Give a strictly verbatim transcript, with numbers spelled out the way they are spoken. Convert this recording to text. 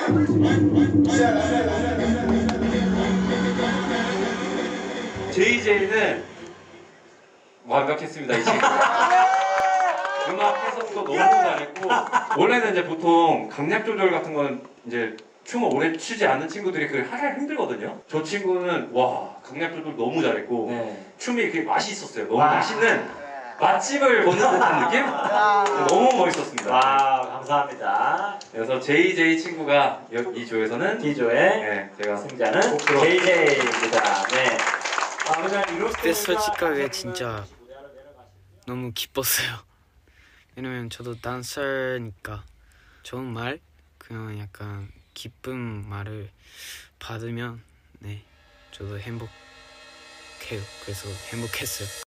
제이제이는 완벽했습니다. 이 친구. 음악 해석도 너무 잘했고, 원래는 이제 보통 강약 조절 같은 건 이제 춤을 오래 추지 않는 친구들이 그게 하기가 힘들거든요. 저 친구는 와 강약 조절 너무 잘했고 네. 춤이 이렇게 맛이 있었어요. 너무 와. 맛있는 맛집을 보는 듯한 느낌? 너무 멋있었습니다. 와 감사합니다. 그래서 제이제이 친구가 이 조에서는 D조의 네, 제가 승자는 제이제이입니다. 네. 그때 솔직하게 진짜 너무 기뻤어요. 왜냐면 저도 댄서니까 좋은 말, 그냥 약간 기쁜 말을 받으면 네 저도 행복해요. 그래서 행복했어요.